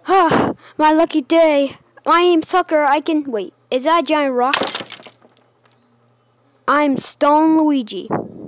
Ah, my lucky day. My name's Tucker. I can... Wait, is that a giant rock? I'm Stone Luigi.